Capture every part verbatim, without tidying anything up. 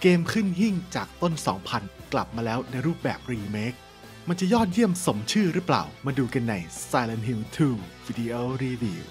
เกมขึ้นหิ้งจากต้น สองพัน กลับมาแล้วในรูปแบบรีเมคมันจะยอดเยี่ยมสมชื่อหรือเปล่ามาดูกันใน Silent Hill ทู Video Review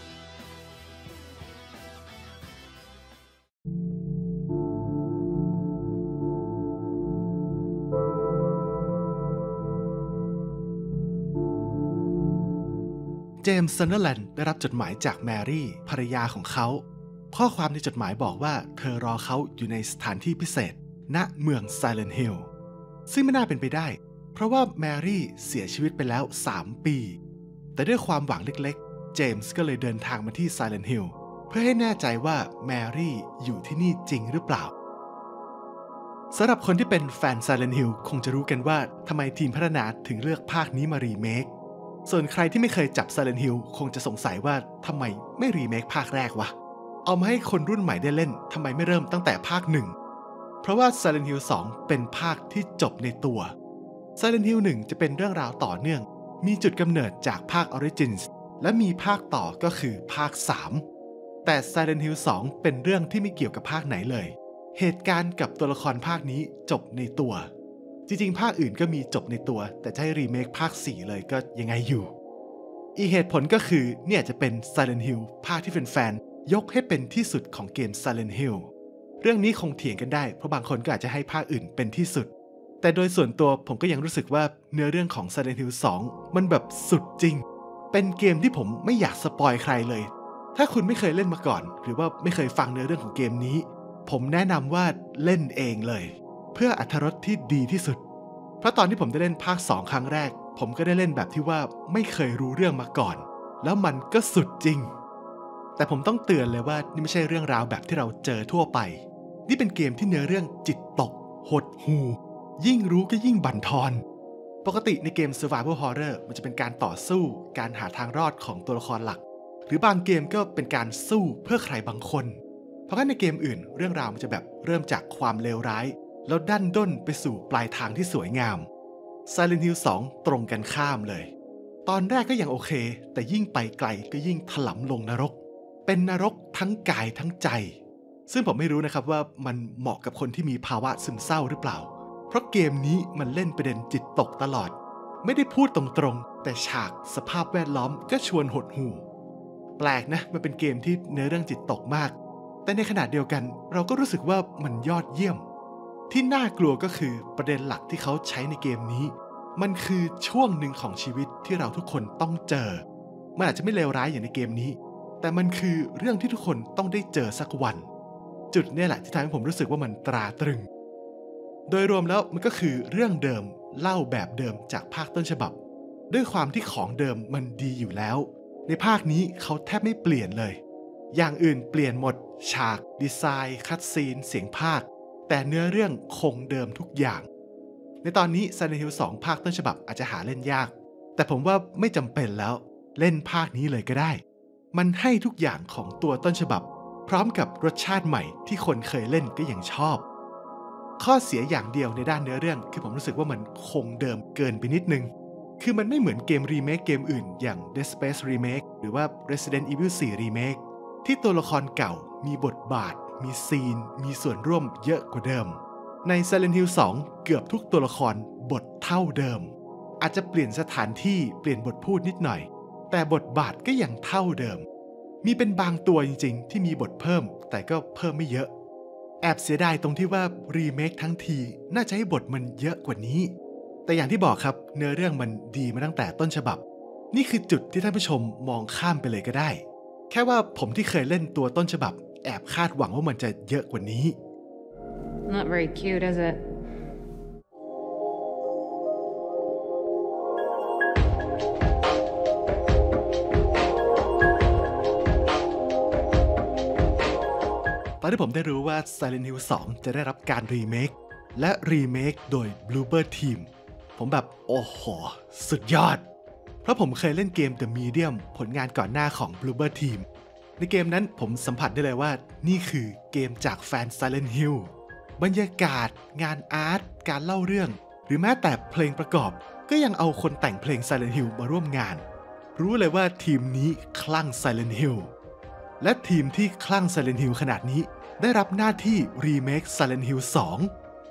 เจมส์ ซันเดอร์แลนด์ได้รับจดหมายจากแมรี่ภรรยาของเขาข้อความในจดหมายบอกว่าเธอรอเขาอยู่ในสถานที่พิเศษณเมือง Silent Hill ซึ่งไม่น่าเป็นไปได้เพราะว่าแมรี่เสียชีวิตไปแล้วสามปีแต่ด้วยความหวังเล็กๆเจมส์ก็เลยเดินทางมาที่ Silent Hill เพื่อให้แน่ใจว่าแมรี่อยู่ที่นี่จริงหรือเปล่าสำหรับคนที่เป็นแฟน Silent Hill คงจะรู้กันว่าทำไมทีมพัฒนาถึงเลือกภาคนี้มารีเมคส่วนใครที่ไม่เคยจับ Silent Hill คงจะสงสัยว่าทำไมไม่รีเมคภาคแรกวะเอามาให้คนรุ่นใหม่ได้เล่นทำไมไม่เริ่มตั้งแต่ภาคหนึ่งเพราะว่า Silent Hill สองเป็นภาคที่จบในตัว Silent Hill หนึ่งจะเป็นเรื่องราวต่อเนื่องมีจุดกำเนิดจากภาค Origins และมีภาคต่อก็คือภาคสามแต่ Silent Hill สองเป็นเรื่องที่ไม่เกี่ยวกับภาคไหนเลยเหตุการณ์กับตัวละครภาคนี้จบในตัวจริงๆภาคอื่นก็มีจบในตัวแต่จะให้รีเมคภาคสี่เลยก็ยังไงอยู่อีกเหตุผลก็คือเนี่ยจะเป็น Silent Hill ภาคที่แฟนๆยกให้เป็นที่สุดของเกม Silent Hill เรื่องนี้คงเถียงกันได้เพราะบางคนก็อาจจะให้ภาคอื่นเป็นที่สุดแต่โดยส่วนตัวผมก็ยังรู้สึกว่าเนื้อเรื่องของ Silent Hill สองมันแบบสุดจริงเป็นเกมที่ผมไม่อยากสปอยใครเลยถ้าคุณไม่เคยเล่นมาก่อนหรือว่าไม่เคยฟังเนื้อเรื่องของเกมนี้ผมแนะนำว่าเล่นเองเลยเพื่ออรรถรสที่ดีที่สุดเพราะตอนที่ผมได้เล่นภาคสองครั้งแรกผมก็ได้เล่นแบบที่ว่าไม่เคยรู้เรื่องมาก่อนแล้วมันก็สุดจริงแต่ผมต้องเตือนเลยว่านี่ไม่ใช่เรื่องราวแบบที่เราเจอทั่วไปนี่เป็นเกมที่เนื้อเรื่องจิตตกหดหู่ยิ่งรู้ก็ยิ่งบั่นทอนปกติในเกม Survival Horror มันจะเป็นการต่อสู้การหาทางรอดของตัวละครหลักหรือบางเกมก็เป็นการสู้เพื่อใครบางคนเพราะงั้นในเกมอื่นเรื่องราวมันจะแบบเริ่มจากความเลวร้ายแล้วดันด้นไปสู่ปลายทางที่สวยงาม Silent Hill สองตรงกันข้ามเลยตอนแรกก็ยังโอเคแต่ยิ่งไปไกลก็ยิ่งถลำลงนรกเป็นนรกทั้งกายทั้งใจซึ่งผมไม่รู้นะครับว่ามันเหมาะกับคนที่มีภาวะซึมเศร้าหรือเปล่าเพราะเกมนี้มันเล่นประเด็นจิตตกตลอดไม่ได้พูดตรงๆแต่ฉากสภาพแวดล้อมก็ชวนหดหู่แปลกนะมันเป็นเกมที่เนื้อเรื่องจิตตกมากแต่ในขณะเดียวกันเราก็รู้สึกว่ามันยอดเยี่ยมที่น่ากลัวก็คือประเด็นหลักที่เขาใช้ในเกมนี้มันคือช่วงหนึ่งของชีวิตที่เราทุกคนต้องเจอมันอาจจะไม่เลวร้ายอย่างในเกมนี้แต่มันคือเรื่องที่ทุกคนต้องได้เจอสักวันจุดนี้แหละที่ทำให้ผมรู้สึกว่ามันตราตรึงโดยรวมแล้วมันก็คือเรื่องเดิมเล่าแบบเดิมจากภาคต้นฉบับด้วยความที่ของเดิมมันดีอยู่แล้วในภาคนี้เขาแทบไม่เปลี่ยนเลยอย่างอื่นเปลี่ยนหมดฉากดีไซน์คัตซีนเสียงพากย์แต่เนื้อเรื่องคงเดิมทุกอย่างในตอนนี้ Silent Hill สองภาคต้นฉบับอาจจะหาเล่นยากแต่ผมว่าไม่จำเป็นแล้วเล่นภาคนี้เลยก็ได้มันให้ทุกอย่างของตัวต้นฉบับพร้อมกับรสชาติใหม่ที่คนเคยเล่นก็ยังชอบข้อเสียอย่างเดียวในด้านเนื้อเรื่องคือผมรู้สึกว่ามันคงเดิมเกินไปนิดนึงคือมันไม่เหมือนเกมรีเมคเกมอื่นอย่าง Dead Space Remake หรือว่า Resident Evil โฟร์ Remake ที่ตัวละครเก่ามีบทบาทมีซีนมีส่วนร่วมเยอะกว่าเดิมใน Silent Hill สองเกือบทุกตัวละครบทเท่าเดิมอาจจะเปลี่ยนสถานที่เปลี่ยนบทพูดนิดหน่อยแต่บทบาทก็ยังเท่าเดิมมีเป็นบางตัวจริงๆที่มีบทเพิ่มแต่ก็เพิ่มไม่เยอะแอบเสียดายตรงที่ว่ารีเมคทั้งทีน่าจะให้บทมันเยอะกว่านี้แต่อย่างที่บอกครับเนื้อเรื่องมันดีมาตั้งแต่ต้นฉบับนี่คือจุดที่ท่านผู้ชมมองข้ามไปเลยก็ได้แค่ว่าผมที่เคยเล่นตัวต้นฉบับแอบคาดหวังว่ามันจะเยอะกว่านี้ Not very cute, is it? ตอนที่ผมได้รู้ว่า Silent Hill สองจะได้รับการรีเมคและรีเมคโดย Bloober Team ผมแบบโอ้โหสุดยอดเพราะผมเคยเล่นเกม The Medium ผลงานก่อนหน้าของ Bloober Team ในเกมนั้นผมสัมผัสได้เลยว่านี่คือเกมจากแฟน Silent Hill บรรยากาศงานอาร์ตการเล่าเรื่องหรือแม้แต่เพลงประกอบก็ยังเอาคนแต่งเพลง Silent Hill มาร่วมงานรู้เลยว่าทีมนี้คลั่ง Silent Hill และทีมที่คลั่ง Silent Hill ขนาดนี้ได้รับหน้าที่รีเมค Silent Hill สอง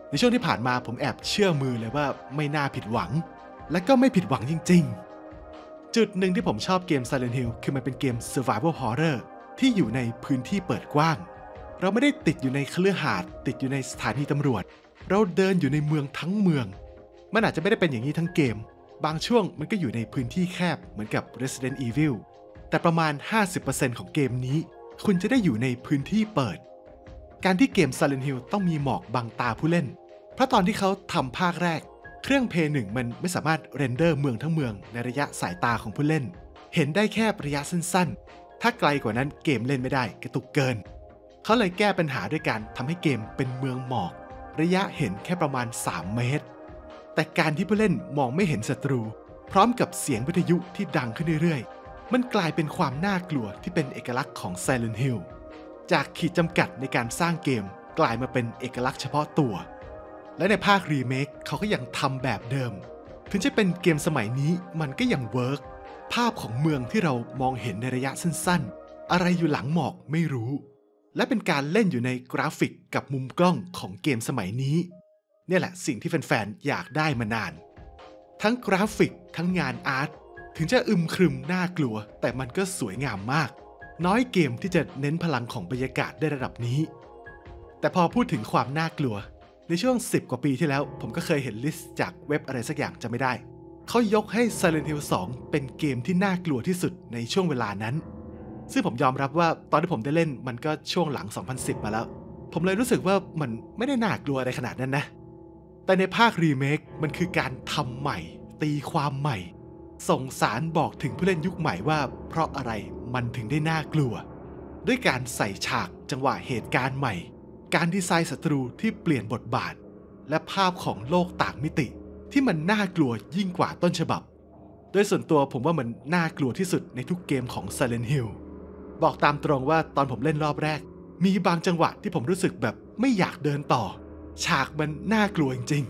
ในช่วงที่ผ่านมาผมแอบเชื่อมือเลยว่าไม่น่าผิดหวังและก็ไม่ผิดหวังจริงๆจุดหนึ่งที่ผมชอบเกม Silent Hill คือมันเป็นเกม Survival Horror ที่อยู่ในพื้นที่เปิดกว้างเราไม่ได้ติดอยู่ในคฤหาสน์ติดอยู่ในสถานีตำรวจเราเดินอยู่ในเมืองทั้งเมืองมันอาจจะไม่ได้เป็นอย่างนี้ทั้งเกมบางช่วงมันก็อยู่ในพื้นที่แคบเหมือนกับ Resident Evil แต่ประมาณ ห้าสิบเปอร์เซ็นต์ ของเกมนี้คุณจะได้อยู่ในพื้นที่เปิดการที่เกม Silent Hill ต้องมีหมอกบังตาผู้เล่นเพราะตอนที่เขาทำภาคแรกเครื่อง พี หนึ่ง มันไม่สามารถเรนเดอร์เมืองทั้งเมืองในระยะสายตาของผู้เล่นเห็นได้แค่ระยะสั้นๆถ้าไกลกว่านั้นเกมเล่นไม่ได้กระตุกเกินเขาเลยแก้ปัญหาด้วยการทำให้เกมเป็นเมืองหมอกระยะเห็นแค่ประมาณสามเมตรแต่การที่ผู้เล่นมองไม่เห็นศัตรูพร้อมกับเสียงวิทยุที่ดังขึ้นเรื่อยๆมันกลายเป็นความน่ากลัวที่เป็นเอกลักษณ์ของ Silent Hill จากขีดจำกัดในการสร้างเกมกลายมาเป็นเอกลักษณ์เฉพาะตัวและในภาครีเมคเขาก็ยังทำแบบเดิมถึงจะเป็นเกมสมัยนี้มันก็ยังเวิร์กภาพของเมืองที่เรามองเห็นในระยะสั้นๆอะไรอยู่หลังหมอกไม่รู้และเป็นการเล่นอยู่ในกราฟิกกับมุมกล้องของเกมสมัยนี้เนี่ยแหละสิ่งที่แฟนๆอยากได้มานานทั้งกราฟิกทั้งงานอาร์ตถึงจะอึมครึมน่ากลัวแต่มันก็สวยงามมากน้อยเกมที่จะเน้นพลังของบรรยากาศได้ระดับนี้แต่พอพูดถึงความน่ากลัวในช่วงสิบกว่าปีที่แล้วผมก็เคยเห็นลิสต์จากเว็บอะไรสักอย่างจะไม่ได้เขายกให้ Silent Hill สองเป็นเกมที่น่ากลัวที่สุดในช่วงเวลานั้นซึ่งผมยอมรับว่าตอนที่ผมได้เล่นมันก็ช่วงหลังสองพันสิบมาแล้วผมเลยรู้สึกว่ามันไม่ได้น่ากลัวอะไรขนาดนั้นนะแต่ในภาครีเมคมันคือการทำใหม่ตีความใหม่ส่งสารบอกถึงผู้เล่นยุคใหม่ว่าเพราะอะไรมันถึงได้น่ากลัวด้วยการใส่ฉากจังหวะเหตุการณ์ใหม่การดีไซน์ศัตรูที่เปลี่ยนบทบาทและภาพของโลกต่างมิติที่มันน่ากลัวยิ่งกว่าต้นฉบับโดยส่วนตัวผมว่ามันน่ากลัวที่สุดในทุกเกมของ Silent Hill บอกตามตรงว่าตอนผมเล่นรอบแรกมีบางจังหวะที่ผมรู้สึกแบบไม่อยากเดินต่อฉากมันน่ากลัวจริง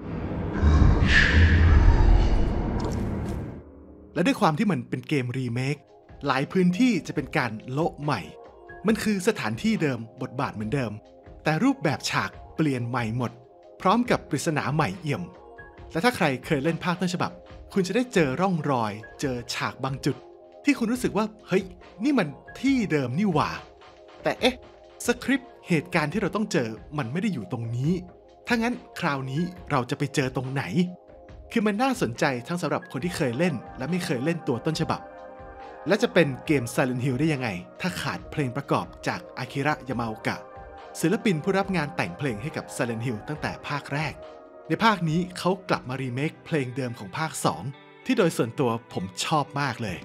ๆและด้วยความที่มันเป็นเกมรีเมคหลายพื้นที่จะเป็นการโละใหม่มันคือสถานที่เดิมบทบาทเหมือนเดิมแต่รูปแบบฉากเปลี่ยนใหม่หมดพร้อมกับปริศนาใหม่เอี่ยมและถ้าใครเคยเล่นภาคต้นฉบับคุณจะได้เจอร่องรอยเจอฉากบางจุดที่คุณรู้สึกว่าเฮ้ยนี่มันที่เดิมนี่หว่าแต่เอ๊ะสคริปต์เหตุการณ์ที่เราต้องเจอมันไม่ได้อยู่ตรงนี้ถ้างั้นคราวนี้เราจะไปเจอตรงไหนคือมันน่าสนใจทั้งสำหรับคนที่เคยเล่นและไม่เคยเล่นตัวต้นฉบับและจะเป็นเกม Silent Hill ได้ยังไงถ้าขาดเพลงประกอบจากอากิระ ยามาโอกะศิลปินผู้รับงานแต่งเพลงให้กับ Silent Hill ตั้งแต่ภาคแรกในภาคนี้เขากลับมารีเมคเพลงเดิมของภาคสองที่โดยส่วนตัวผมชอบมากเลย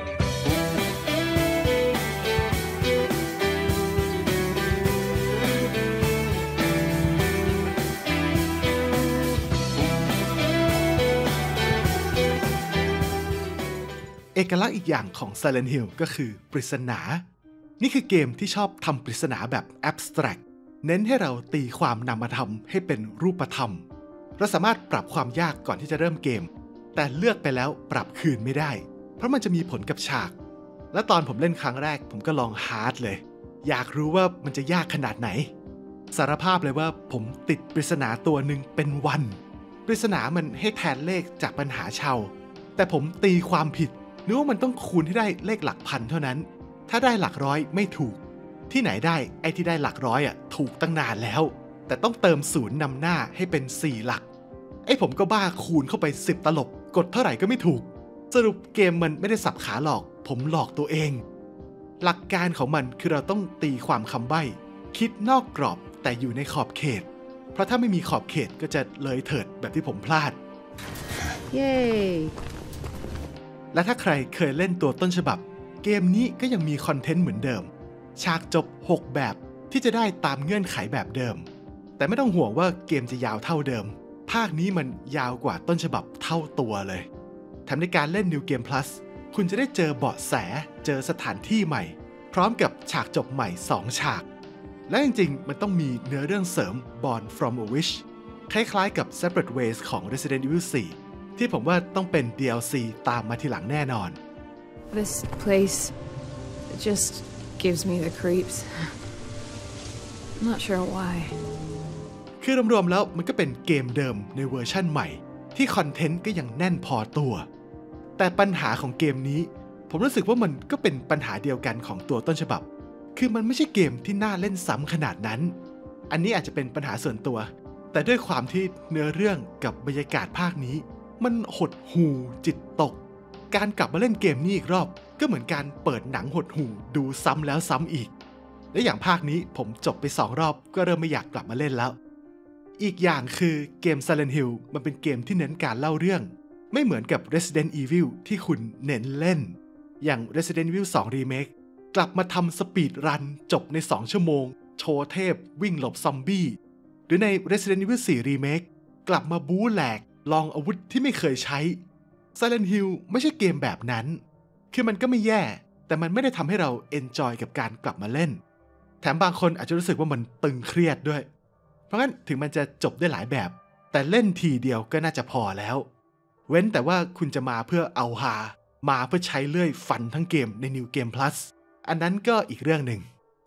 เอกลักษณ์อีกอย่างของ Silent Hill ก็คือปริศนานี่คือเกมที่ชอบทำปริศนาแบบ abstract เน้นให้เราตีความนามธรรมให้เป็นรูปธรรมเราสามารถปรับความยากก่อนที่จะเริ่มเกมแต่เลือกไปแล้วปรับคืนไม่ได้เพราะมันจะมีผลกับฉากและตอนผมเล่นครั้งแรกผมก็ลองฮาร์ดเลยอยากรู้ว่ามันจะยากขนาดไหนสารภาพเลยว่าผมติดปริศนาตัวหนึ่งเป็นวันปริศนามันให้แทนเลขจากปัญหาชาวแต่ผมตีความผิดนึกว่ามันต้องคูณให้ได้เลขหลักพันเท่านั้นถ้าได้หลักร้อยไม่ถูกที่ไหนได้ไอ้ที่ได้หลักร้อยอ่ะถูกตั้งนานแล้วแต่ต้องเติมศูนย์นำหน้าให้เป็นสี่หลักไอ้ผมก็บ้าคูณเข้าไปสิบตลบกดเท่าไหร่ก็ไม่ถูกสรุปเกมมันไม่ได้สับขาหลอกผมหลอกตัวเองหลักการของมันคือเราต้องตีความคำใบ้คิดนอกกรอบแต่อยู่ในขอบเขตเพราะถ้าไม่มีขอบเขตก็จะเลยเถิดแบบที่ผมพลาดเย้และถ้าใครเคยเล่นตัวต้นฉบับเกมนี้ก็ยังมีคอนเทนต์เหมือนเดิมฉากจบหกแบบที่จะได้ตามเงื่อนไขแบบเดิมแต่ไม่ต้องห่วงว่าเกมจะยาวเท่าเดิมภาคนี้มันยาวกว่าต้นฉบับเท่าตัวเลยแถมในการเล่น New Game Plus คุณจะได้เจอเบาะแสเจอสถานที่ใหม่พร้อมกับฉากจบใหม่สองฉากและจริงๆมันต้องมีเนื้อเรื่องเสริม Born from a Wish คล้ายๆกับ Separate Ways ของ Resident Evil สี่ที่ผมว่าต้องเป็น ดี แอล ซี ตามมาทีหลังแน่นอน This place just gives me the creeps. I'm not sure why. คือรวมๆแล้วมันก็เป็นเกมเดิมในเวอร์ชั่นใหม่ที่คอนเทนต์ก็ยังแน่นพอตัวแต่ปัญหาของเกมนี้ผมรู้สึกว่ามันก็เป็นปัญหาเดียวกันของตัวต้นฉบับคือมันไม่ใช่เกมที่น่าเล่นซ้ำขนาดนั้นอันนี้อาจจะเป็นปัญหาส่วนตัวแต่ด้วยความที่เนื้อเรื่องกับบรรยากาศภาคนี้มันหดหู่จิตตกการกลับมาเล่นเกมนี้อีกรอบก็เหมือนการเปิดหนังหดหู่ดูซ้ำแล้วซ้ำอีกและอย่างภาคนี้ผมจบไปสองรอบก็เริ่มไม่อยากกลับมาเล่นแล้วอีกอย่างคือเกม Silent Hill มันเป็นเกมที่เน้นการเล่าเรื่องไม่เหมือนกับ Resident Evil ที่คุณเน้นเล่นอย่าง Resident Evil ทู Remake กลับมาทำสปีดรันจบในสองชั่วโมงโชว์เทพวิ่งหลบซอมบี้หรือใน Resident Evil โฟร์ Remake กลับมาบู๊แหลกลองอาวุธที่ไม่เคยใช้ Silent Hill ไม่ใช่เกมแบบนั้นคือมันก็ไม่แย่แต่มันไม่ได้ทำให้เราเอนจอยกับการกลับมาเล่นแถมบางคนอาจจะรู้สึกว่ามันตึงเครียดด้วยเพราะงั้นถึงมันจะจบได้หลายแบบแต่เล่นทีเดียวก็น่าจะพอแล้วเว้นแต่ว่าคุณจะมาเพื่อเอาฮามาเพื่อใช้เลื่อยฟันทั้งเกมใน New Game Plus อันนั้นก็อีกเรื่องหนึ่ง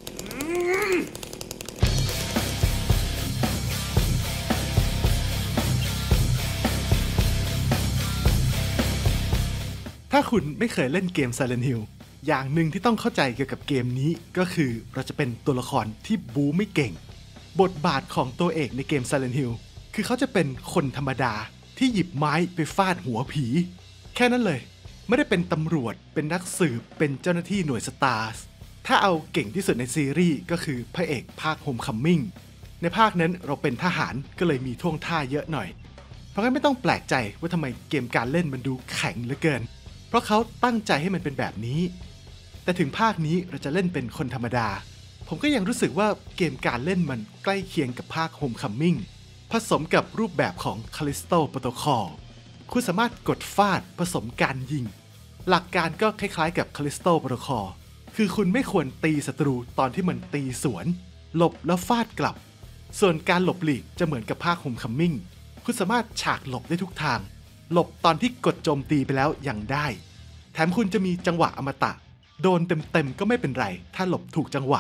ถ้าคุณไม่เคยเล่นเกม Silent Hill อย่างหนึ่งที่ต้องเข้าใจเกี่ยวกับเกมนี้ก็คือเราจะเป็นตัวละครที่บู๊ไม่เก่งบทบาทของตัวเอกในเกม Silent Hill คือเขาจะเป็นคนธรรมดาที่หยิบไม้ไปฟาดหัวผีแค่นั้นเลยไม่ได้เป็นตำรวจเป็นนักสืบเป็นเจ้าหน้าที่หน่วยสตาร์สถ้าเอาเก่งที่สุดในซีรีส์ก็คือพระเอกภาค Homecoming ในภาคนั้นเราเป็นทหารก็เลยมีท่วงท่าเยอะหน่อยเพราะงั้นไม่ต้องแปลกใจว่าทำไมเกมการเล่นมันดูแข็งเหลือเกินเพราะเขาตั้งใจให้มันเป็นแบบนี้แต่ถึงภาคนี้เราจะเล่นเป็นคนธรรมดาผมก็ยังรู้สึกว่าเกมการเล่นมันใกล้เคียงกับภาค Homecoming ผสมกับรูปแบบของ Callisto Protocol คุณสามารถกดฟาดผสมการยิงหลักการก็คล้ายๆกับ Callisto Protocol คือคุณไม่ควรตีศัตรูตอนที่มันตีสวนหลบแล้วฟาดกลับส่วนการหลบหลีกจะเหมือนกับภาค Homecoming คุณสามารถฉากหลบได้ทุกทางหลบตอนที่กดโจมตีไปแล้วยังได้แถมคุณจะมีจังหวะอมตะโดนเต็มๆก็ไม่เป็นไรถ้าหลบถูกจังหวะ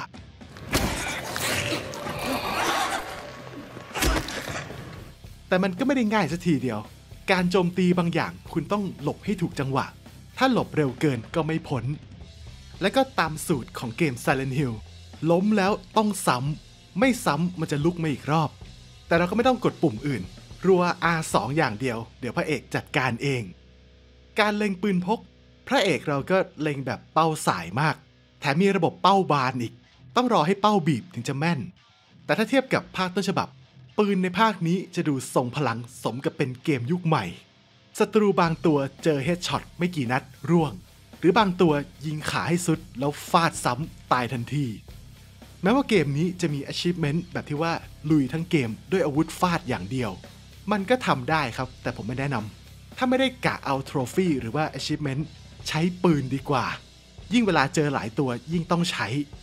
แต่มันก็ไม่ได้ง่ายสักทีเดียวการโจมตีบางอย่างคุณต้องหลบให้ถูกจังหวะถ้าหลบเร็วเกินก็ไม่พ้นและก็ตามสูตรของเกม Silent Hill ล้มแล้วต้องซ้ำไม่ซ้ำมันจะลุกมาอีกรอบแต่เราก็ไม่ต้องกดปุ่มอื่นรัว อาร์ สอง อย่างเดียวเดี๋ยวพระเอกจัดการเองการเล็งปืนพกพระเอกเราก็เล็งแบบเป้าสายมากแถมมีระบบเป้าบานอีกต้องรอให้เป้าบีบถึงจะแม่นแต่ถ้าเทียบกับภาคต้นฉบับปืนในภาคนี้จะดูทรงพลังสมกับเป็นเกมยุคใหม่ศัตรูบางตัวเจอเฮดช็อตไม่กี่นัดร่วงหรือบางตัวยิงขาให้สุดแล้วฟาดซ้ำตายทันทีแม้ว่าเกมนี้จะมี achievement แบบที่ว่าลุยทั้งเกมด้วยอาวุธฟาดอย่างเดียวมันก็ทำได้ครับแต่ผมไม่แนะนำถ้าไม่ได้กะเอาโทรฟี่หรือว่า achievement ใช้ปืนดีกว่ายิ่งเวลาเจอหลายตัวยิ่งต้องใช้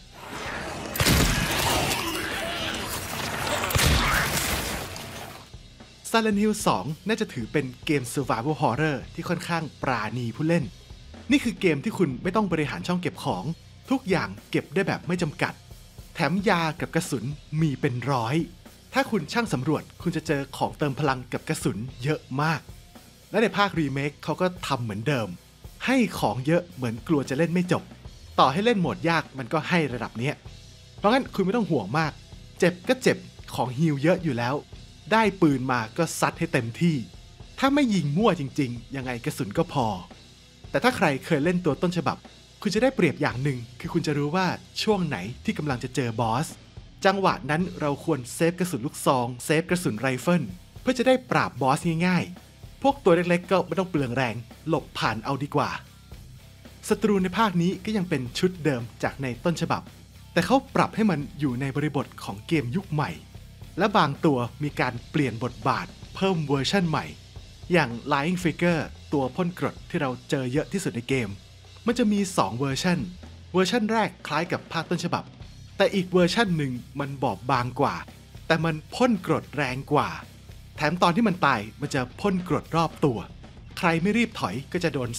Silent Hill ทู น่าจะถือเป็นเกม Survival Horror ที่ค่อนข้างปราณีผู้เล่นนี่คือเกมที่คุณไม่ต้องบริหารช่องเก็บของทุกอย่างเก็บได้แบบไม่จำกัดแถมยากับกระสุนมีเป็นร้อยถ้าคุณช่างสำรวจคุณจะเจอของเติมพลังกับกระสุนเยอะมากและในภาครีเมคเขาก็ทำเหมือนเดิมให้ของเยอะเหมือนกลัวจะเล่นไม่จบต่อให้เล่นโหมดยากมันก็ให้ระดับนี้เพราะงั้นคุณไม่ต้องห่วงมากเจ็บก็เจ็บของฮีลเยอะอยู่แล้วได้ปืนมาก็ซัดให้เต็มที่ถ้าไม่ยิงมั่วจริงๆยังไงกระสุนก็พอแต่ถ้าใครเคยเล่นตัวต้นฉบับคุณจะได้เปรียบอย่างหนึ่งคือคุณจะรู้ว่าช่วงไหนที่กำลังจะเจอบอสจังหวะนั้นเราควรเซฟกระสุนลูกซองเซฟกระสุนไรเฟิลเพื่อจะได้ปราบบอสง่ายๆพวกตัวเล็กๆก็ไม่ต้องเปลืองแรงหลบผ่านเอาดีกว่าศัตรูในภาคนี้ก็ยังเป็นชุดเดิมจากในต้นฉบับแต่เขาปรับให้มันอยู่ในบริบทของเกมยุคใหม่และบางตัวมีการเปลี่ยนบทบาทเพิ่มเวอร์ชั่นใหม่อย่าง Lying Figure ตัวพ่นกรดที่เราเจอเยอะที่สุดในเกมมันจะมีสองเวอร์ชันเวอร์ชันแรกคล้ายกับภาคต้นฉบับแต่อีกเวอร์ชันหนึ่งมันบอบบางกว่าแต่มันพ่นกรดแรงกว่าแถมตอนที่มันตายมันจะพ่นกรดรอบตัวใครไม่รีบถอยก็จะโดน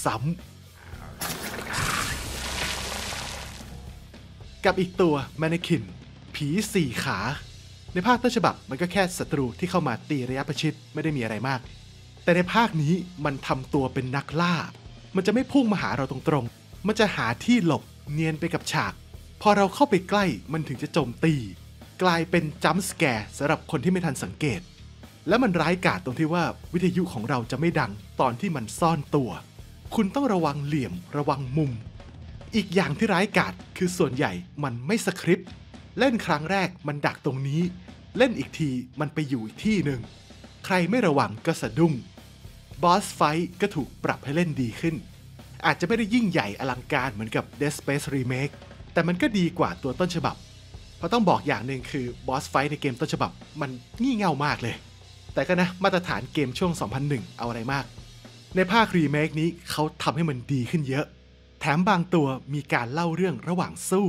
ซ้ำกับอีกตัวแมนนิคินผีสี่ขาในภาคต้นฉบับมันก็แค่ศัตรูที่เข้ามาตีระยะประชิดไม่ได้มีอะไรมากแต่ในภาคนี้มันทำตัวเป็นนักล่ามันจะไม่พุ่งมาหาเราตรงๆมันจะหาที่หลบเนียนไปกับฉากพอเราเข้าไปใกล้มันถึงจะโจมตีกลายเป็นจัมป์สแกร์สำหรับคนที่ไม่ทันสังเกตและมันร้ายกาจตรงที่ว่าวิทยุของเราจะไม่ดังตอนที่มันซ่อนตัวคุณต้องระวังเหลี่ยมระวังมุมอีกอย่างที่ร้ายกาจคือส่วนใหญ่มันไม่สคริปต์เล่นครั้งแรกมันดักตรงนี้เล่นอีกทีมันไปอยู่อีกที่หนึ่งใครไม่ระวังก็สะดุ้งบอสไฟท์ก็ถูกปรับให้เล่นดีขึ้นอาจจะไม่ได้ยิ่งใหญ่อลังการเหมือนกับ Dead Space Remake แต่มันก็ดีกว่าตัวต้นฉบับเพราะต้องบอกอย่างหนึ่งคือบอสไฟท์ในเกมต้นฉบับมันงี่เง่ามากเลยแต่ก็นะมาตรฐานเกมช่วง สองพันหนึ่ง เอาอะไรมากในภาครีเมคนี้เขาทำให้มันดีขึ้นเยอะแถมบางตัวมีการเล่าเรื่องระหว่างสู้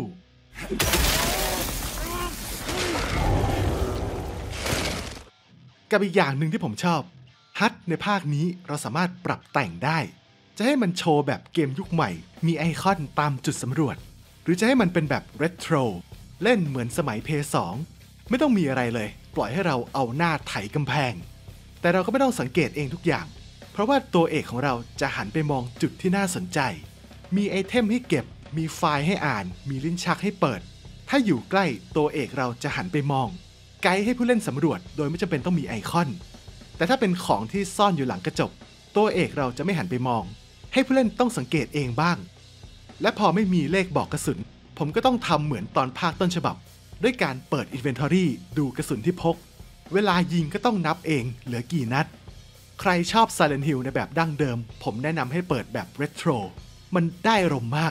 กับอีกอย่างหนึ่งที่ผมชอบฮัทในภาคนี้เราสามารถปรับแต่งได้จะให้มันโชว์แบบเกมยุคใหม่มีไอคอนตามจุดสำรวจหรือจะให้มันเป็นแบบเรโทรเล่นเหมือนสมัย เพย์ สอง ไม่ต้องมีอะไรเลยปล่อยให้เราเอาหน้าไถกำแพงแต่เราก็ไม่ต้องสังเกตเองทุกอย่างเพราะว่าตัวเอกของเราจะหันไปมองจุดที่น่าสนใจมีไอเทมให้เก็บมีไฟล์ให้อ่านมีลิ้นชักให้เปิดถ้าอยู่ใกล้ตัวเอกเราจะหันไปมองไกด์ให้ผู้เล่นสำรวจโดยไม่จำเป็นต้องมีไอคอนแต่ถ้าเป็นของที่ซ่อนอยู่หลังกระจกตัวเอกเราจะไม่หันไปมองให้ผู้เล่นต้องสังเกตเองบ้างและพอไม่มีเลขบอกกระสุนผมก็ต้องทำเหมือนตอนภาคต้นฉบับด้วยการเปิด Inventory ดูกระสุนที่พกเวลายิงก็ต้องนับเองเหลือกี่นัดใครชอบ Silent Hill ในแบบดั้งเดิมผมแนะนำให้เปิดแบบ Retro มันได้อารมณ์มาก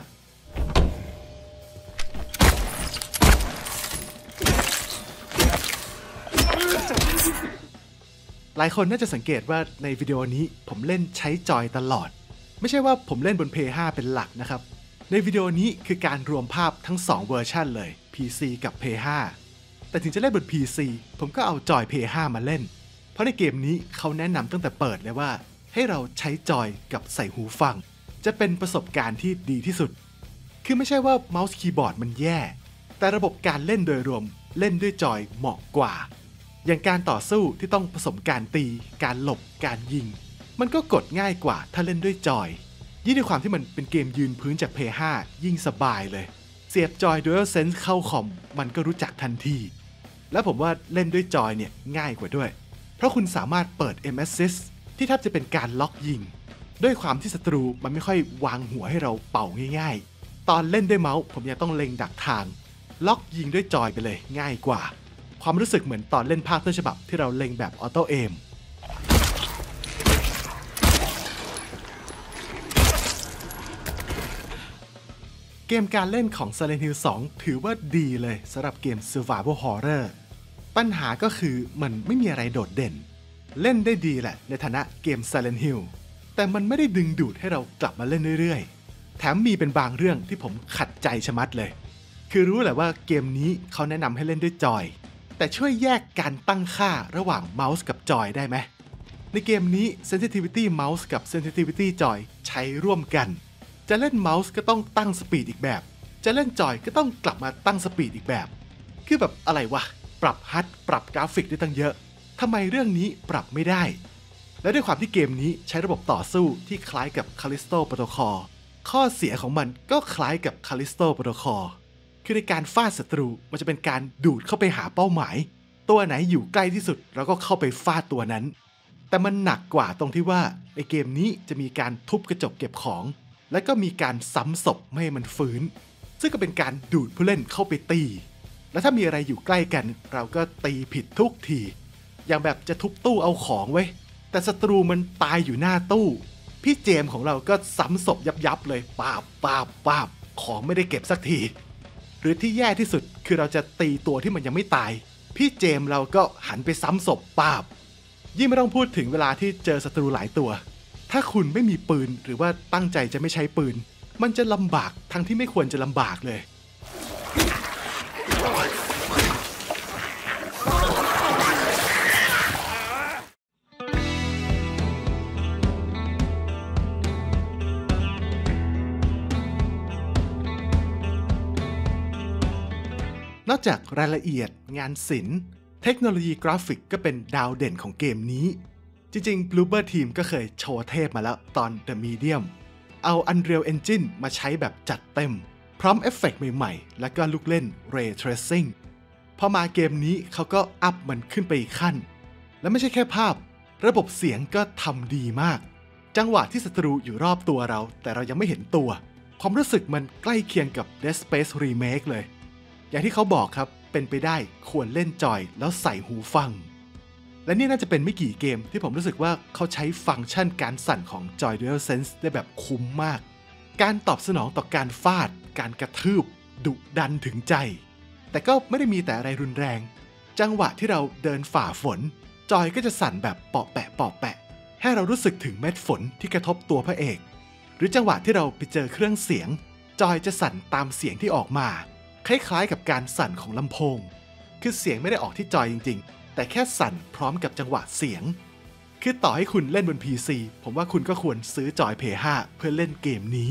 หลายคนน่าจะสังเกตว่าในวิดีโอนี้ผมเล่นใช้จอยตลอดไม่ใช่ว่าผมเล่นบน เพย์ ไฟว์ เป็นหลักนะครับในวิดีโอนี้คือการรวมภาพทั้งสองเวอร์ชันเลย พี ซี กับ เพย์ ไฟว์ แต่ถึงจะเล่นบน พี ซี ผมก็เอาจอย เพย์ ไฟว์ มาเล่นเพราะในเกมนี้เขาแนะนำตั้งแต่เปิดเลยว่าให้เราใช้จอยกับใส่หูฟังจะเป็นประสบการณ์ที่ดีที่สุดคือไม่ใช่ว่าเมาส์คีย์บอร์ดมันแย่แต่ระบบการเล่นโดยรวมเล่นด้วยจอยเหมาะกว่าอย่างการต่อสู้ที่ต้องผสมการตีการหลบการยิงมันก็กดง่ายกว่าถ้าเล่นด้วยจอยยิ่งในความที่มันเป็นเกมยืนพื้นจาก เพย์ ไฟว์ ยิ่งสบายเลยเสียบจอย DualSense เข้าคอมมันก็รู้จักทันทีและผมว่าเล่นด้วยจอยเนี่ยง่ายกว่าด้วยเพราะคุณสามารถเปิด เอ็ม Assist ที่แทบจะเป็นการล็อกยิงด้วยความที่ศัตรูมันไม่ค่อยวางหัวให้เราเป่าง่ายๆตอนเล่นด้วยเมาส์ผมยังต้องเล็งดักทางล็อกยิงด้วยจอยไปเลยง่ายกว่าความรู้สึกเหมือนตอนเล่นภาคต้นฉบับที่เราเล็งแบบออโต้เอมเกมการเล่นของ Silent Hill สองถือว่าดีเลยสำหรับเกม Survival Horror ปัญหาก็คือมันไม่มีอะไรโดดเด่นเล่นได้ดีแหละในฐานะเกม Silent Hill แต่มันไม่ได้ดึงดูดให้เรากลับมาเล่นเรื่อยๆแถมมีเป็นบางเรื่องที่ผมขัดใจชะมัดเลยคือรู้แหละว่าเกมนี้เขาแนะนำให้เล่นด้วยจอยแต่ช่วยแยกการตั้งค่าระหว่างเมาส์กับจอยได้ไหมในเกมนี้ Sensitivity Mouse กับ Sensitivity จอยใช้ร่วมกันจะเล่นเมาส์ก็ต้องตั้งสปีดอีกแบบจะเล่นจอยก็ต้องกลับมาตั้งสปีดอีกแบบคือแบบอะไรวะปรับฮัดปรับกราฟิกได้ตั้งเยอะทำไมเรื่องนี้ปรับไม่ได้และด้วยความที่เกมนี้ใช้ระบบต่อสู้ที่คล้ายกับ Callisto Protocol ข้อเสียของมันก็คล้ายกับ Callisto Protocol คือในการฟาดศัตรูมันจะเป็นการดูดเข้าไปหาเป้าหมายตัวไหนอยู่ใกล้ที่สุดเราก็เข้าไปฟาดตัวนั้นแต่มันหนักกว่าตรงที่ว่าในเกมนี้จะมีการทุบกระจกเก็บของและก็มีการซ้ำศพไม่ให้มันฟื้นซึ่งก็เป็นการดูดผู้เล่นเข้าไปตีและถ้ามีอะไรอยู่ใกล้กันเราก็ตีผิดทุกทีอย่างแบบจะทุบตู้เอาของไว้แต่ศัตรูมันตายอยู่หน้าตู้พี่เจมของเราก็ซ้ำศพยับๆเลยปาบปาบปาบของไม่ได้เก็บสักทีหรือที่แย่ที่สุดคือเราจะตีตัวที่มันยังไม่ตายพี่เจมเราก็หันไปซ้ำศพปาบยิ่งไม่ต้องพูดถึงเวลาที่เจอศัตรูหลายตัวถ้าคุณไม่มีปืนหรือว่าตั้งใจจะไม่ใช้ปืนมันจะลำบากทั้งที่ไม่ควรจะลำบากเลยนอกจากรายละเอียดงานศิลป์แเทคโนโลยีกราฟิกก็เป็นดาวเด่นของเกมนี้จริงๆ Bloober Team ก็เคยโชว์เทพมาแล้วตอน The Medium เอา Unreal Engine มาใช้แบบจัดเต็มพร้อมเอฟเฟกต์ใหม่ๆแล้วก็ลูกเล่น Ray Tracing พอมาเกมนี้เขาก็อัพมันขึ้นไปอีกขั้นและไม่ใช่แค่ภาพระบบเสียงก็ทำดีมากจังหวะที่ศัตรูอยู่รอบตัวเราแต่เรายังไม่เห็นตัวความรู้สึกมันใกล้เคียงกับ Dead Space Remake เลยอย่างที่เขาบอกครับเป็นไปได้ควรเล่นจอยแล้วใส่หูฟังและนี่น่าจะเป็นไม่กี่เกมที่ผมรู้สึกว่าเขาใช้ฟังก์ชันการสั่นของ Joy DualSense ได้แบบคุ้มมากการตอบสนองต่อการฟาดการกระทืบดุดันถึงใจแต่ก็ไม่ได้มีแต่อะไรรุนแรงจังหวะที่เราเดินฝ่าฝนจอยก็จะสั่นแบบเปาะแปะเปาะแปะให้เรารู้สึกถึงเม็ดฝนที่กระทบตัวพระเอกหรือจังหวะที่เราไปเจอเครื่องเสียงจอยจะสั่นตามเสียงที่ออกมาคล้ายๆกับการสั่นของลำโพงคือเสียงไม่ได้ออกที่จอยจริงๆแต่แค่สั่นพร้อมกับจังหวะเสียงคือต่อให้คุณเล่นบน พี ซี ผมว่าคุณก็ควรซื้อจอย พี ห้า เพื่อเล่นเกมนี้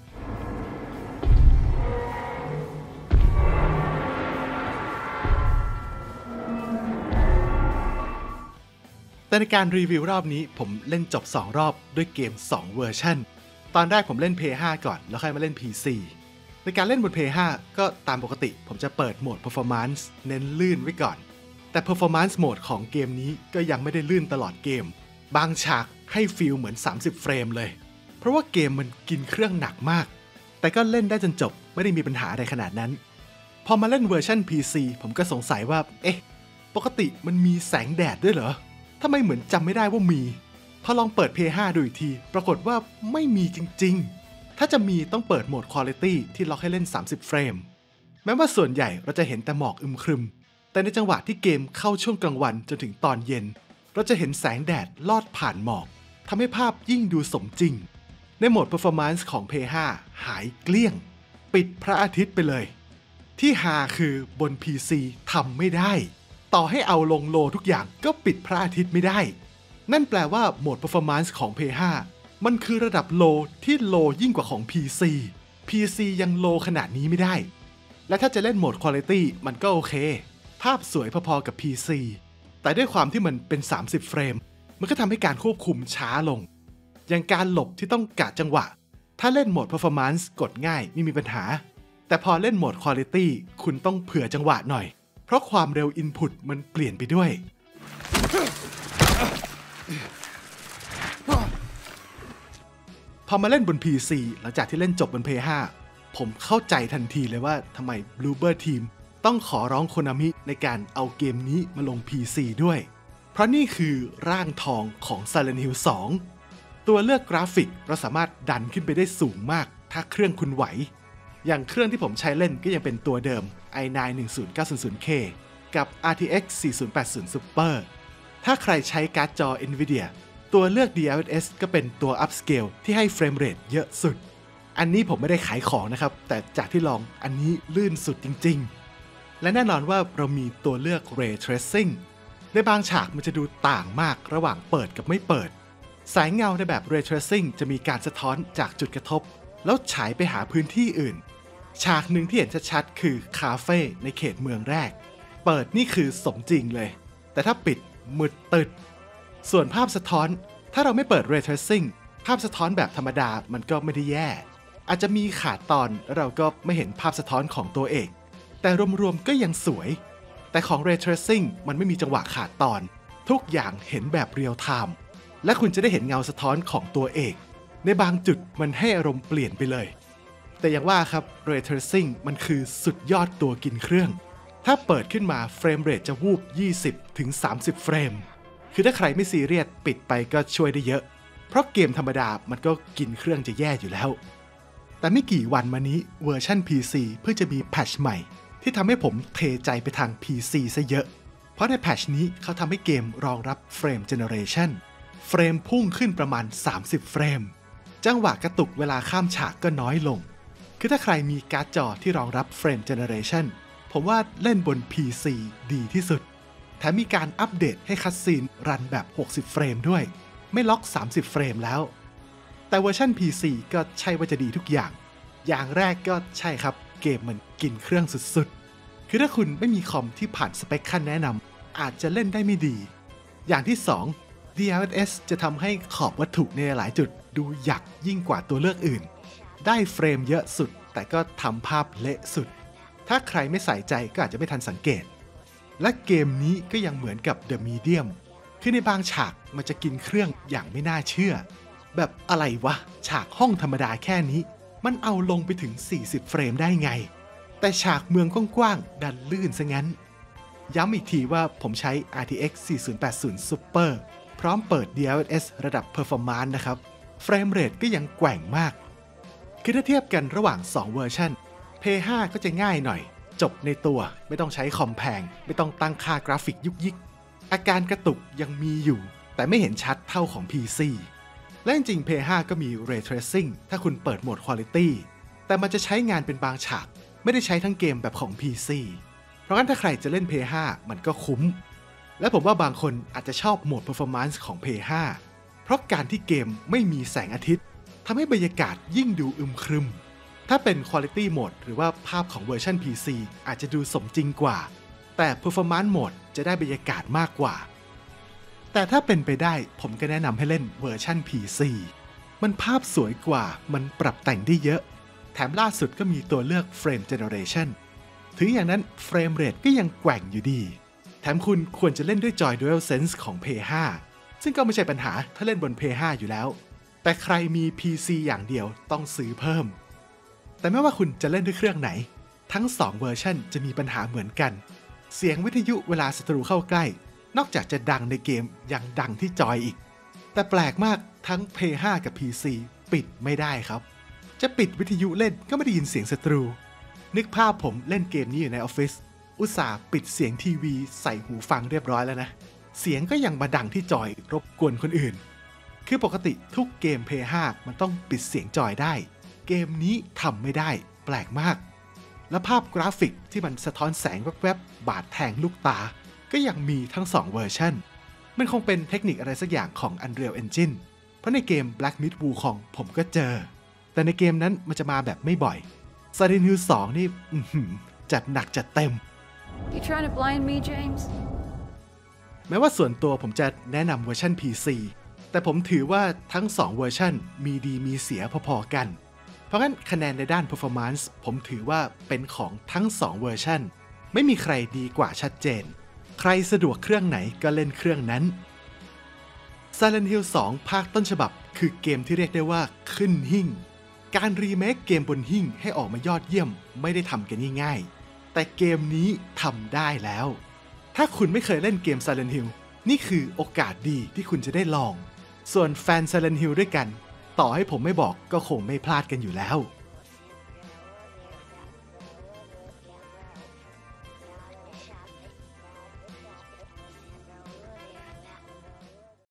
แต่ในการรีวิวรอบนี้ผมเล่นจบสองรอบด้วยเกมสองเวอร์ชันตอนแรกผมเล่น พี ห้า ก่อนแล้วค่อยมาเล่น พี ซี ในการเล่นบน พี ห้า ก็ตามปกติผมจะเปิดโหมด Performance เน้นลื่นไว้ก่อนแต่ Performance Mode ของเกมนี้ก็ยังไม่ได้ลื่นตลอดเกมบางฉากให้ฟีลเหมือนสามสิบเฟรมเลยเพราะว่าเกมมันกินเครื่องหนักมากแต่ก็เล่นได้จนจบไม่ได้มีปัญหาอะไรขนาดนั้นพอมาเล่นเวอร์ชัน พี ซี ผมก็สงสัยว่าเอ๊ะปกติมันมีแสงแดดด้วยเหรอทำไมเหมือนจำไม่ได้ว่ามีพอลองเปิด พี ห้า ดูอีกทีปรากฏว่าไม่มีจริงๆถ้าจะมีต้องเปิดโหมด Quality ที่ล็อกให้เล่นสามสิบเฟรมแม้ว่าส่วนใหญ่เราจะเห็นแต่หมอกอึมครึมแต่ในจังหวะที่เกมเข้าช่วงกลางวันจนถึงตอนเย็นเราจะเห็นแสงแดดลอดผ่านหมอกทำให้ภาพยิ่งดูสมจริงในโหมด Performance ของ พี ห้า หายเกลี้ยงปิดพระอาทิตย์ไปเลยที่ฮาคือบน พี ซี ทำไม่ได้ต่อให้เอาลงโลทุกอย่างก็ปิดพระอาทิตย์ไม่ได้นั่นแปลว่าโหมด Performance ของ พี ห้า มันคือระดับโลที่โลยิ่งกว่าของ พี ซี พี ซี ยังโลขนาดนี้ไม่ได้และถ้าจะเล่นโหมด Quality มันก็โอเคภาพสวยพอๆกับ พี ซี แต่ด้วยความที่มันเป็นสามสิบเฟรมมันก็ทำให้การควบคุมช้าลงอย่างการหลบที่ต้องกะจังหวะถ้าเล่นโหมด Performance กดง่ายไม่มีปัญหาแต่พอเล่นโหมด Quality คุณต้องเผื่อจังหวะหน่อยเพราะความเร็ว Input มันเปลี่ยนไปด้วยพอมาเล่นบน พี ซี หลังจากที่เล่นจบบน พี ห้า ผมเข้าใจทันทีเลยว่าทำไม Bloober Team ต้องขอร้องโคนามิในการเอาเกมนี้มาลง พี ซี ด้วยเพราะนี่คือร่างทองของ Silent Hill สองตัวเลือกกราฟิกเราสามารถดันขึ้นไปได้สูงมากถ้าเครื่องคุณไหวอย่างเครื่องที่ผมใช้เล่นก็ยังเป็นตัวเดิม ไอ ไนน์ หนึ่งศูนย์เก้าศูนย์ศูนย์ เค กับ อาร์ ที เอ็กซ์ สี่ศูนย์แปดศูนย์ Super ถ้าใครใช้การ์ดจอ Nvidia ตัวเลือก ดี แอล เอส ก็เป็นตัว Upscale ที่ให้เฟรมเรทเยอะสุดอันนี้ผมไม่ได้ขายของนะครับแต่จากที่ลองอันนี้ลื่นสุดจริงๆและแน่นอนว่าเรามีตัวเลือก Ray Tracing ในบางฉากมันจะดูต่างมากระหว่างเปิดกับไม่เปิดสายเงาในแบบ Ray Tracing จะมีการสะท้อนจากจุดกระทบแล้วฉายไปหาพื้นที่อื่นฉากหนึ่งที่เห็นชัดๆคือคาเฟ่ในเขตเมืองแรกเปิดนี่คือสมจริงเลยแต่ถ้าปิดมืดตึดส่วนภาพสะท้อนถ้าเราไม่เปิด Ray Tracing ภาพสะท้อนแบบธรรมดามันก็ไม่ได้แย่อาจจะมีขาดตอนแล้วเราก็ไม่เห็นภาพสะท้อนของตัวเอกแต่รวมๆก็ยังสวยแต่ของ Ray Tracing มันไม่มีจังหวะขาดตอนทุกอย่างเห็นแบบเรียลไทม์และคุณจะได้เห็นเงาสะท้อนของตัวเอกในบางจุดมันให้อารมณ์เปลี่ยนไปเลยแต่อย่างว่าครับ Ray Tracing มันคือสุดยอดตัวกินเครื่องถ้าเปิดขึ้นมาเฟรมเรทจะวูบ ยี่สิบถึงสามสิบ เฟรมคือถ้าใครไม่ซีเรียสปิดไปก็ช่วยได้เยอะเพราะเกมธรรมดามันก็กินเครื่องจะแย่อยู่แล้วแต่ไม่กี่วันมานี้เวอร์ชัน พี ซี เพิ่งจะมีแพทช์ใหม่ที่ทำให้ผมเทใจไปทาง พี ซี ซะเยอะเพราะในแพทช์นี้เขาทำให้เกมรองรับเฟรมเจเนเรชันเฟรมพุ่งขึ้นประมาณสามสิบเฟรมจังหวะกระตุกเวลาข้ามฉากก็น้อยลงคือถ้าใครมีการ์ดจอที่รองรับเฟรมเจเนเรชันผมว่าเล่นบน พี ซี ดีที่สุดแถมมีการอัปเดตให้คัตซีนรันแบบหกสิบเฟรมด้วยไม่ล็อกสามสิบเฟรมแล้วแต่เวอร์ชัน พี ซี ก็ใช่ว่าจะดีทุกอย่างอย่างแรกก็ใช่ครับเกมมันกินเครื่องสุดๆคือถ้าคุณไม่มีคอมที่ผ่านสเปคขั้นแนะนำอาจจะเล่นได้ไม่ดี อย่างที่สอง ดี แอล เอส จะทำให้ขอบวัตถุในหลายจุดดูหยักยิ่งกว่าตัวเลือกอื่นได้เฟรมเยอะสุดแต่ก็ทำภาพเละสุดถ้าใครไม่ใส่ใจก็อาจจะไม่ทันสังเกตและเกมนี้ก็ยังเหมือนกับ The Medium คือในบางฉากมันจะกินเครื่องอย่างไม่น่าเชื่อแบบอะไรวะฉากห้องธรรมดาแค่นี้มันเอาลงไปถึงสี่สิบเฟรมได้ไงแต่ฉากเมืองกว้างๆดันลื่นซะงั้นย้ำอีกทีว่าผมใช้ อาร์ ที เอ็กซ์ สี่ศูนย์แปดศูนย์ Super พร้อมเปิด ดี แอล เอส ระดับ Performance นะครับเฟรมเรทก็ยังแกว่งมากคือถ้าเทียบกันระหว่างสองเวอร์ชัน พี เอส ไฟว์ ก็จะง่ายหน่อยจบในตัวไม่ต้องใช้คอมแพงไม่ต้องตั้งค่ากราฟิกยุกยิกอาการกระตุกยังมีอยู่แต่ไม่เห็นชัดเท่าของ พี ซี และจริงๆ พี เอส ไฟว์ ก็มี Ray Tracing ถ้าคุณเปิดโหมด Quality แต่มันจะใช้งานเป็นบางฉากไม่ได้ใช้ทั้งเกมแบบของ พี ซี เพราะงั้นถ้าใครจะเล่น พี เอส ไฟว์ มันก็คุ้มและผมว่าบางคนอาจจะชอบโหมด Performance ของ พี เอส ไฟว์ เพราะการที่เกมไม่มีแสงอาทิตย์ทำให้บรรยากาศยิ่งดูอึมครึมถ้าเป็น Quality Mode หรือว่าภาพของเวอร์ชัน พี ซี อาจจะดูสมจริงกว่าแต่ Performance Mode จะได้บรรยากาศมากกว่าแต่ถ้าเป็นไปได้ผมก็แนะนำให้เล่นเวอร์ชัน พี ซี มันภาพสวยกว่ามันปรับแต่งได้เยอะแถมล่าสุดก็มีตัวเลือก Frame Generation ถึงอย่างนั้นเฟรมเรทก็ยังแกว่งอยู่ดีแถมคุณควรจะเล่นด้วยจอย DualSense ของ พี เอส ไฟว์ ซึ่งก็ไม่ใช่ปัญหาถ้าเล่นบน พี เอส ไฟว์ อยู่แล้วแต่ใครมี พี ซี อย่างเดียวต้องซื้อเพิ่มแต่ไม่ว่าคุณจะเล่นด้วยเครื่องไหนทั้งสองเวอร์ชันจะมีปัญหาเหมือนกันเสียงวิทยุเวลาศัตรูเข้าใกล้นอกจากจะดังในเกมยังดังที่จอยอีกแต่แปลกมากทั้ง พี เอส ไฟว์ กับ พี ซี ปิดไม่ได้ครับจะปิดวิทยุเล่นก็ไม่ได้ยินเสียงศัตรูนึกภาพผมเล่นเกมนี้อยู่ในออฟฟิศอุตส่าห์ปิดเสียงทีวีใส่หูฟังเรียบร้อยแล้วนะเสียงก็ยังมาดังที่จอยรบกวนคนอื่นคือปกติทุกเกม พี เอส ไฟว์ มันต้องปิดเสียงจอยได้เกมนี้ทำไม่ได้แปลกมากและภาพกราฟิกที่มันสะท้อนแสงแวบๆบาดแทงลูกตาก็ยังมีทั้งสองเวอร์ชันมันคงเป็นเทคนิคอะไรสักอย่างของ Unreal Engine เพราะในเกม Black Myth Wukong ผมก็เจอแต่ในเกมนั้นมันจะมาแบบไม่บ่อย Silent Hill สองนี่จัดหนักจัดเต็ม You trying to blind me, James? แม้ว่าส่วนตัวผมจะแนะนำเวอร์ชัน พี ซี แต่ผมถือว่าทั้งสองเวอร์ชันมีดีมีเสียพอๆกันเพราะงั้นคะแนนในด้าน performance ผมถือว่าเป็นของทั้งสองเวอร์ชันไม่มีใครดีกว่าชัดเจนใครสะดวกเครื่องไหนก็เล่นเครื่องนั้น Silent Hill สอง ภาคต้นฉบับคือเกมที่เรียกได้ว่าขึ้นหิ่งการรีเมคเกมบนหิ่งให้ออกมายอดเยี่ยมไม่ได้ทำกันง่ายๆแต่เกมนี้ทำได้แล้วถ้าคุณไม่เคยเล่นเกม Silent Hill นี่คือโอกาสดีที่คุณจะได้ลองส่วนแฟน Silent Hill ด้วยกันต่อให้ผมไม่บอกก็คงไม่พลาดกันอยู่แล้ว